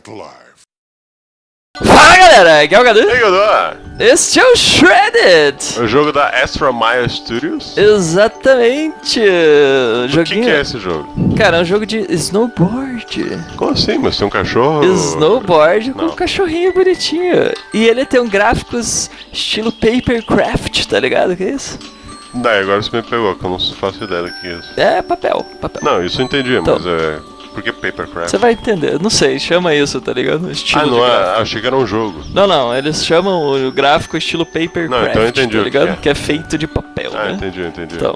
Live. Fala galera, aqui é o Gadu. Ei, Gadu! Este é o Shredded! O jogo da Astra Mile Studios? Exatamente! O que é esse jogo? Cara, é um jogo de snowboard. Como assim? Mas tem um cachorro? Snowboard com Não. um cachorrinho bonitinho. E ele tem gráficos estilo papercraft, tá ligado? Que é isso? Daí, agora você me pegou, que eu não faço ideia do que é isso. É papel. Não, isso eu entendi, Então. mas é... Por que Papercraft? Você vai entender, não sei, chama isso, tá ligado? Estilo Ah, de não é? gráfico. Achei que era um jogo. Não, eles chamam o gráfico estilo papercraft, Não, então eu entendi tá o que ligado? é. Que é feito de papel, Ah, né? entendi. Então,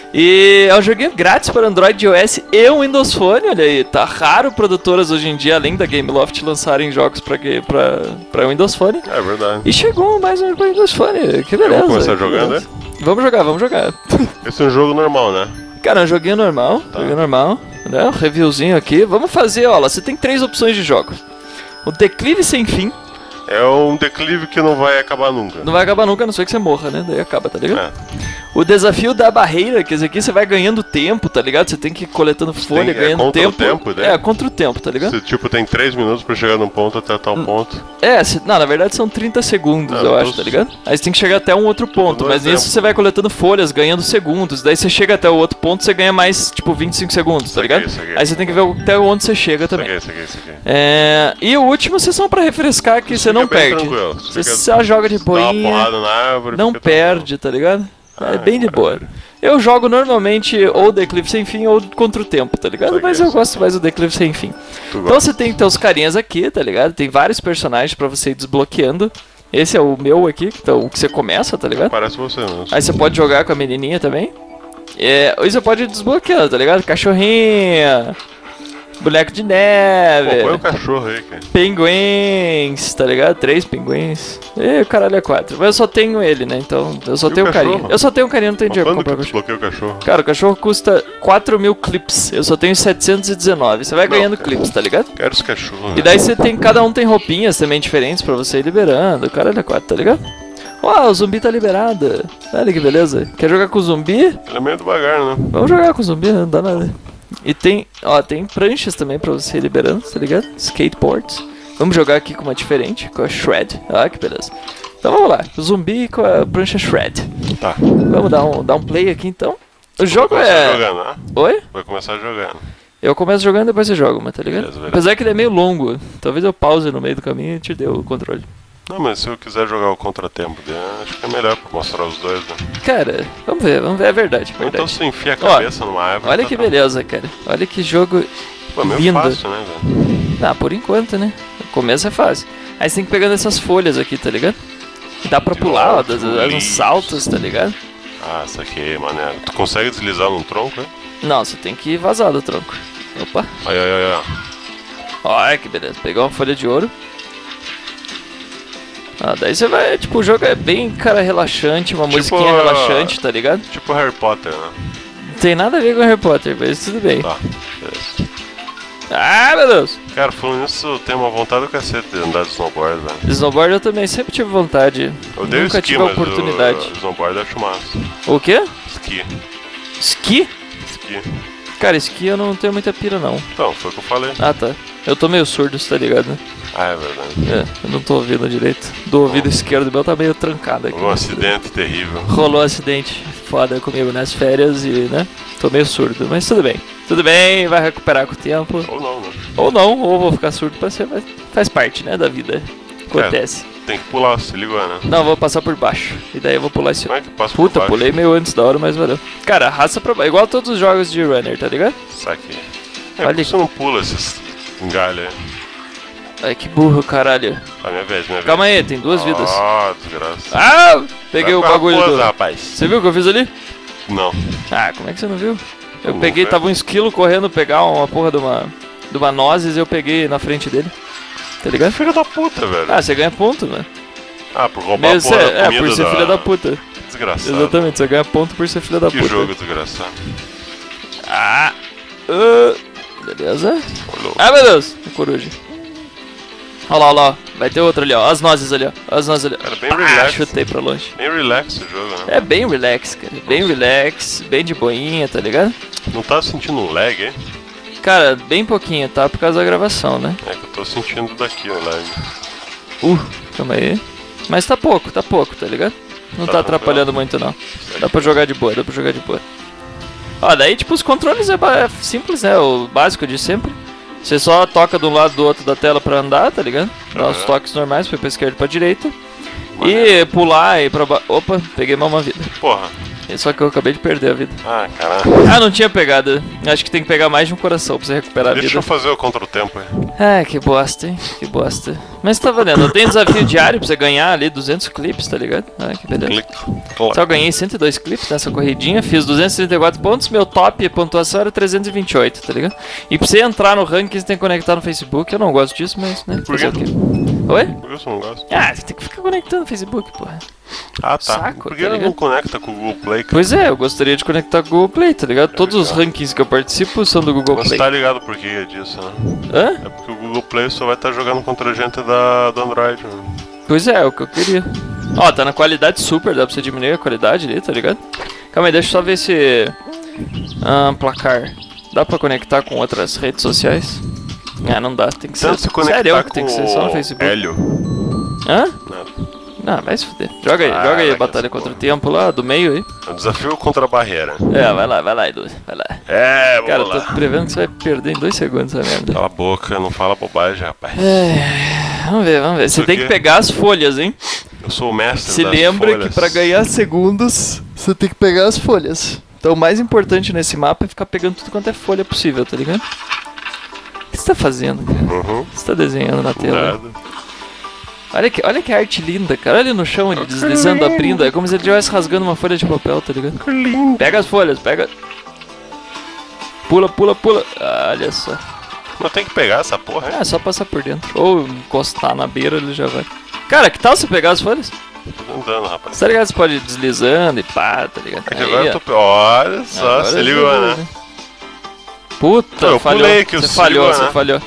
e é um joguinho grátis para Android, iOS e o Windows Phone, olha aí, tá raro produtoras hoje em dia, além da Gameloft, lançarem jogos pra Windows Phone. É verdade. E chegou mais um pra Windows Phone, que beleza. Vamos começar que jogando, beleza. Vamos jogar. Esse é um jogo normal, né? Cara, é um joguinho normal, né? Um reviewzinho aqui. Vamos fazer, ó, você tem 3 opções de jogos. O Declive Sem Fim, É um declive que não vai acabar nunca. não vai acabar nunca, a não ser que você morra, né? Daí acaba, tá ligado? É. O Desafio da Barreira, que esse aqui você vai ganhando tempo, tá ligado? Você tem que ir coletando folha, ganhando contra o tempo. tempo, né? É, contra o tempo, tá ligado? Você, tipo, tem 3 minutos pra chegar num ponto até tal ponto. É, não, na verdade são 30 segundos, Não, eu então acho, tá ligado? Aí você tem que chegar até um outro ponto, Não é mas nisso tempo. você vai coletando folhas, ganhando segundos. Daí você chega até o outro ponto, você ganha mais, tipo, 25 segundos, tá Saquei, ligado? saquei. Aí você tem que ver até onde você chega também. Isso aqui. É, e o último, sessão pra refrescar, que você não Fica bem perde. tranquilo. Você Fica- só joga de Dá uma boinha, porrada na árvore. não fica perde, tá ligado? É Ah, bem de boa. maravilha. Eu jogo normalmente ou Declive Sem Fim ou Contra o Tempo, tá ligado? Saquei, Mas eu saquei. gosto mais do Declive Sem Fim. Tu Então gosta. você tem teus carinhas aqui, tá ligado? Tem vários personagens pra você ir desbloqueando. Esse é o meu aqui, então, o que você começa, tá ligado? Parece você mesmo. Aí você pode jogar com a menininha também. Aí você pode ir desbloqueando, tá ligado? Cachorrinha, boneco de Pô, neve, põe o cachorro aí, cara. pinguins, tá ligado? 3 pinguins. E o caralho é 4. Mas eu só tenho ele, né? Então eu só E o tenho carinho. cachorro? Eu só tenho carinho, não tenho Mas dinheiro pra quando que comprar tu cachorro. desbloqueia o cachorro? Cara, o cachorro custa 4.000 clips. Eu só tenho 719. Você vai Não, ganhando cara. clips, tá ligado? Quero esse cachorro. E daí você tem, cada um tem roupinhas também diferentes pra você ir liberando. O caralho é 4, tá ligado? Ó, o zumbi tá liberado. Olha que beleza. Quer jogar com o zumbi? Ele é meio devagar, né? Vamos jogar com o zumbi, não dá nada. E tem, ó, tem pranchas também pra você ir liberando, tá ligado? Skateboards. Vamos jogar aqui com uma diferente, com a Shred. Ah, que beleza. Então vamos lá, o zumbi com a prancha Shred. Tá. Vamos dar um play aqui então. O jogo Vai começar é... jogando, né? Oi? Vai começar jogando. Eu começo jogando e depois você joga, mas tá ligado? Beleza. Apesar que ele é meio longo. Talvez eu pause no meio do caminho e te dê o controle. Não, mas se eu quiser jogar o contratempo dele, acho que é melhor pra mostrar os dois, né? Cara, vamos ver, é verdade, Então verdade. você enfia a Ó, cabeça numa árvore. Olha tá que bom. beleza, cara. Olha que jogo Pô, meio lindo. fácil, né, velho? Ah, por enquanto, né? O começo é fácil. Aí você tem que ir pegando essas folhas aqui, tá ligado? E dá pra pular, ó, dá uns saltos, tá ligado? Ah, isso aqui, mané. Tu consegue deslizar num tronco, né? Não, você tem que vazar do tronco. Opa, Aí. olha que beleza. Pegou uma folha de ouro. Ah, daí você vai, tipo, o jogo é bem, cara, relaxante, uma Tipo, musiquinha relaxante, tá ligado? Tipo Harry Potter, né? Não tem nada a ver com Harry Potter, mas tudo bem. Tá, beleza. Ah, meu Deus! Cara, falando nisso, eu tenho uma vontade do cacete de andar de snowboard, velho. Snowboard eu também sempre tive vontade. Eu dei Nunca esqui, tive a mas oportunidade. o snowboard é chumaço. O quê? Esqui. Esqui? Esqui. Cara, esqui eu não tenho muita pira, não. Então, foi o que eu falei. Ah, tá. Eu tô meio surdo, você tá ligado, né? Ah, é verdade. É, eu não tô ouvindo direito. Do ouvido esquerdo meu tá meio trancado aqui. Um acidente terrível. Rolou um acidente foda comigo nas férias e, né? Tô meio surdo, mas tudo bem. Tudo bem, vai recuperar com o tempo. Ou não, né? Ou não, ou vou ficar surdo pra ser, mas faz parte, né, da vida. Acontece. Tem que pular, se ligou, né? Não, vou passar por baixo. E daí eu vou pular esse Como é que passa Puta, por baixo? pulei meio antes da hora, mas valeu. Cara, raça pra baixo. Igual todos os jogos de runner, tá ligado? Saquei. Olha Por que você não pula esses engalhos aí? Ai, que burro, caralho. Tá, minha vez. Calma aí, tem 2 vidas. Ah, desgraça. Ah! Peguei o Vai com a bagulho raposa, do... rapaz. Você viu o que eu fiz ali? Não. Ah, como é que você não viu? Eu Não peguei, vi. tava um esquilo correndo pegar uma porra de uma nozes e eu peguei na frente dele. Tá ligado? Filho da puta, velho. Ah, você ganha ponto, né? Ah, por roubar a Mesmo porra ser, da comida por ser filha da puta. Desgraçado. Exatamente, você ganha ponto por ser filha da Que puta. jogo desgraçado. Ah! Beleza. Olhou. Ah, meu Deus! A coruja. Olha lá. Vai ter outro ali, ó. As nozes ali, ó. As nozes ali. Era bem relax. Chutei pra longe. Bem relax o jogo, né? É bem relax, cara. Bem relax, bem de boinha, tá ligado? Não tá sentindo um lag, hein? Cara, bem pouquinho, tá? Por causa da gravação, né? É que eu tô sentindo daqui, ó, live. Calma aí. Mas tá pouco, tá ligado? Não tá atrapalhando muito, não. Dá pra jogar de boa, Ó, daí tipo os controles é simples, né? O básico de sempre. Você só toca de um lado do outro da tela pra andar, tá ligado? Dá os toques normais, pra esquerda e pra direita. E pular e pra baixo. Opa, peguei mal uma vida. Porra. Só que eu acabei de perder a vida. Ah, caralho. Ah, não tinha pegado. Acho que tem que pegar mais de um coração pra você recuperar a vida. Deixa eu fazer o contra o tempo aí. Ah, que bosta, hein? Que bosta. Mas tá valendo. Tem desafio diário pra você ganhar ali 200 clipes, tá ligado? Ah, que beleza. Só ganhei 102 clipes nessa corridinha. Fiz 234 pontos. Meu top pontuação era 328, tá ligado? E pra você entrar no ranking, você tem que conectar no Facebook. Eu não gosto disso, mas, né? Por quê? Oi? Por que você não gosta? Ah, você tem que ficar conectando no Facebook, porra. Ah, tá. Saco, Por que tá ele ligado? não conecta com o Google Play? Pois é, eu gostaria de conectar com o Google Play, tá ligado? Todos os rankings que eu participo são do Google Mas Play. tá ligado por que é disso, né? Hã? É porque o Google Play só vai estar jogando contra a gente do Android, né? Pois é o que eu queria. Ó, tá na qualidade super, dá pra você diminuir a qualidade ali, tá ligado? Calma aí, deixa eu só ver se... placar. Dá pra conectar com outras redes sociais? Ah, não dá, tem que ser... Tenta se conectar Sério, com tem que ser só no Facebook. Hélio. Hã? Nada. Ah, vai se fuder. Joga aí, batalha contra o tempo lá, do meio aí. É um desafio contra a barreira. É, vai lá, Edu, vai lá. É, Cara, vamos eu lá. tô prevendo que você vai perder em 2 segundos essa merda. Cala a boca, não fala bobagem, rapaz. Vamos ver. Você Isso tem aqui? que pegar as folhas, hein? Eu sou o mestre Se das lembra folhas. que pra ganhar segundos, você tem que pegar as folhas. Então o mais importante nesse mapa é ficar pegando tudo quanto é folha possível, tá ligado? O que você tá fazendo, cara? Uhum. O que você tá desenhando na tela? Nada. Olha que arte linda, cara. Olha ali no chão, ele deslizando, abrindo. É como se ele estivesse rasgando uma folha de papel, tá ligado? Que lindo. Pega as folhas, pega. Pula. Olha só. Mas tem que pegar essa porra, É só passar por dentro. Ou encostar na beira, ele já vai. Cara, que tal você pegar as folhas? Tô andando, rapaz. Você tá ligado? Você pode ir deslizando e pá, tá ligado? É que Aí, agora ó. eu tô... Olha só, Agora se já ligou, viu, né? Puta, Eu falhou. pulei que Você se falhou, ligou, você né? falhou.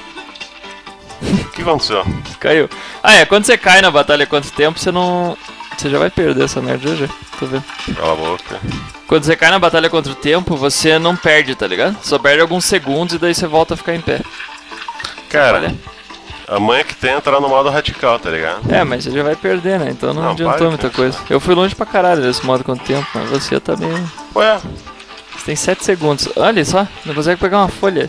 O que aconteceu? Caiu. Ah, é, quando você cai na batalha quanto tempo, você não... Você já vai perder essa merda já. Tô vendo. Cala a boca. Quando você cai na batalha contra o tempo, você não perde, tá ligado? Só perde alguns segundos e daí você volta a ficar em pé. Cara, Olha. a mãe é que tem entrar no modo radical, tá ligado? É, mas você já vai perder, né? Então não Não, adiantou para, muita cara. coisa. Eu fui longe pra caralho desse modo quanto tempo, mas você tá meio... Ué, Você tem 7 segundos. Olha só, não consegue pegar uma folha.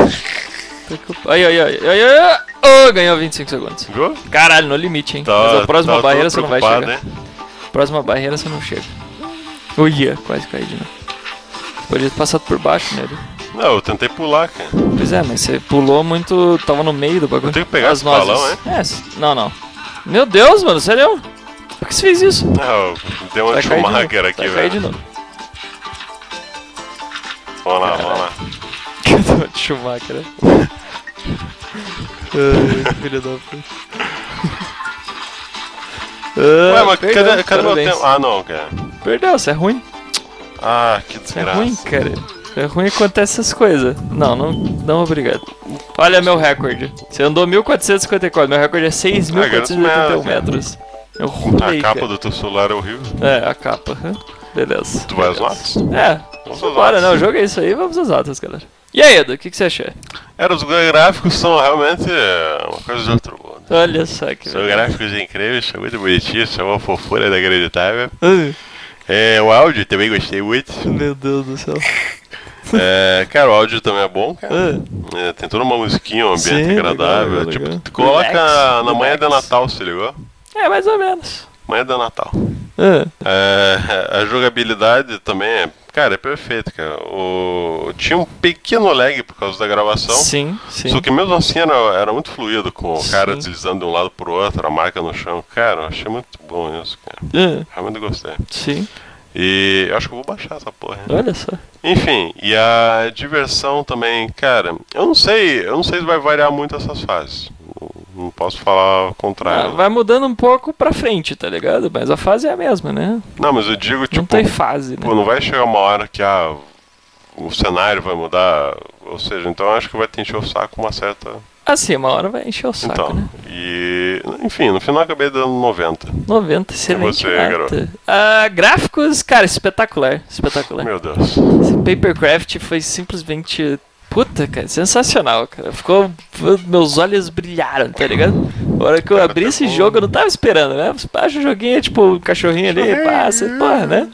Ai. Oh, ganhou 25 segundos. viu? Caralho, no limite, hein? Tá, Mas a próxima tá barreira todo você não vai preocupado, chegar. hein? Próxima barreira você não chega. Uia, quase caí de novo. Podia ter passado por baixo, né? Não, eu tentei pular, cara. Pois é, mas você pulou muito. Tava no meio do bagulho. Eu tenho que pegar As esse balão, nozes. Não. Meu Deus, mano, sério? Por que você fez isso? Não, deu uma Vai cair de novo. Schumacher aqui, Vai cair de velho. novo. Vamos lá. Deu de Schumacher, né? Ai, filho da puta. Ué, mas perdeu, cadê meu parabéns. tempo? Ah, não, cara. Perdeu, você é ruim. Ah, que Você é desgraça. ruim, cara. É ruim acontece essas coisas. Não, obrigado. Olha meu recorde. Você andou 1454, meu recorde é 6.481 metros. Eu rolei, A capa cara. do teu celular é horrível. É, a capa. Beleza. Tu vai às beleza. notas? É. Vamos às Bora, notas. não, joga isso aí, vamos às notas, galera. E aí, Edu, o que você achou? Os gráficos são realmente uma coisa de outro mundo. Olha só que São legal. gráficos incríveis, são muito bonitinhos, são uma fofura inacreditável. Ai, O áudio também gostei muito. meu Deus do céu. Cara, o áudio também é bom, cara. Ah, Tem toda uma musiquinha, um ambiente Sim, agradável. legal, Tipo, legal. tu coloca Relax, na manhã de relax. Natal, se ligou? é, mais ou menos. Manhã de Natal. Ah, A jogabilidade também é perfeito, cara. Tinha um pequeno lag por causa da gravação. sim. Só que mesmo assim era muito fluido, com o cara Sim. deslizando de um lado pro outro, a marca no chão. Cara, eu achei muito bom isso, cara. Realmente gostei. Sim, E eu acho que eu vou baixar essa porra. olha só. Enfim, e a diversão também, cara, eu não sei se vai variar muito essas fases. Não posso falar o contrário. Vai mudando um pouco pra frente, tá ligado? Mas a fase é a mesma, né? Não, mas eu digo, Não tipo, tem fase, né? pô, não vai chegar uma hora que o cenário vai mudar, ou seja, então eu acho que vai te encher o saco uma certa... Assim, uma hora vai encher o saco, Então, né? e enfim, no final eu acabei dando 90. 90, excelente você, nota. garoto? Gráficos, cara, espetacular. Espetacular. Meu Deus. Esse Papercraft foi simplesmente puta, cara, sensacional, cara. Meus olhos brilharam, tá ligado? A hora que eu abri esse jogo, eu não tava esperando, né? Você baixa o joguinho, tipo, um cachorrinho ali, passa, porra, né?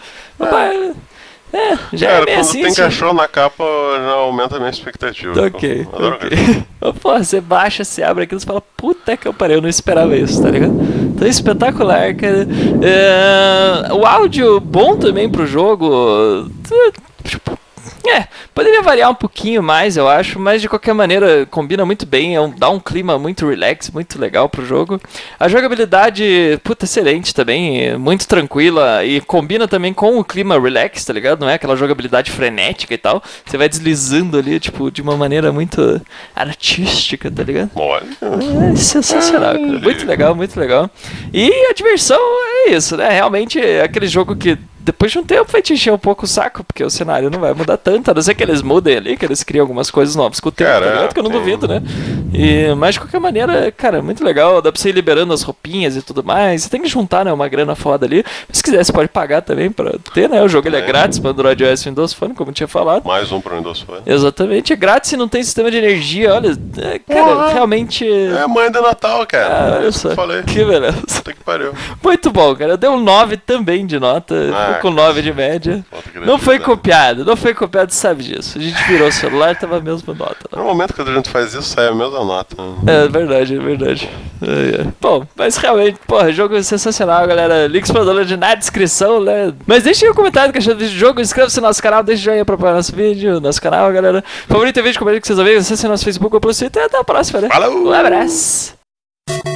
Já cara, é bem quando assim, tem assim. cachorro na capa, já aumenta a minha expectativa. Ok. Pô, você baixa, você abre aquilo e fala, puta que eu parei, eu não esperava isso, tá ligado? Então, espetacular, cara. O áudio bom também pro jogo. Tipo, poderia variar um pouquinho mais, eu acho, mas de qualquer maneira combina muito bem, dá um clima muito relax, muito legal pro jogo. A jogabilidade, puta, excelente também, muito tranquila e combina também com o clima relax, tá ligado? Não é aquela jogabilidade frenética e tal. Você vai deslizando ali, tipo, de uma maneira muito artística, tá ligado? É sensacional, cara. Muito legal, muito legal. E a diversão é isso, né? Realmente é aquele jogo que depois de um tempo vai te encher um pouco o saco, porque o cenário não vai mudar tanto, a não ser que eles mudem ali, que eles criam algumas coisas novas com o tempo, tá ligado? Que eu não duvido, né? Mas de qualquer maneira, cara, muito legal, dá pra você ir liberando as roupinhas e tudo mais. Você tem que juntar, né, uma grana foda ali. Se quiser, você pode pagar também pra ter, né? O jogo ele é grátis pra Android OS e Windows Phone, como eu tinha falado. Mais um pro Windows Phone. Exatamente, é grátis e não tem sistema de energia, olha, cara, realmente... É mãe do Natal, cara. Olha só, que eu falei. Que beleza. Puta que pariu. Muito bom, cara, eu dei um 9 também de nota, com 9 de média. Não foi copiado, sabe disso. A gente virou o celular e tava a mesma nota. No momento que a gente faz isso, sai a mesma nota. É verdade. Bom, mas realmente, porra, jogo sensacional, galera. Links pra download na descrição, né? Mas deixa aí um comentário que achou do jogo, inscreva-se no nosso canal, deixa o joinha pra apoiar nosso vídeo, nosso canal, galera. Favorito vídeo, compartilhe com seus amigos, acesse nosso Facebook ou pelo Twitter e até a próxima, né? Falou! Um abraço!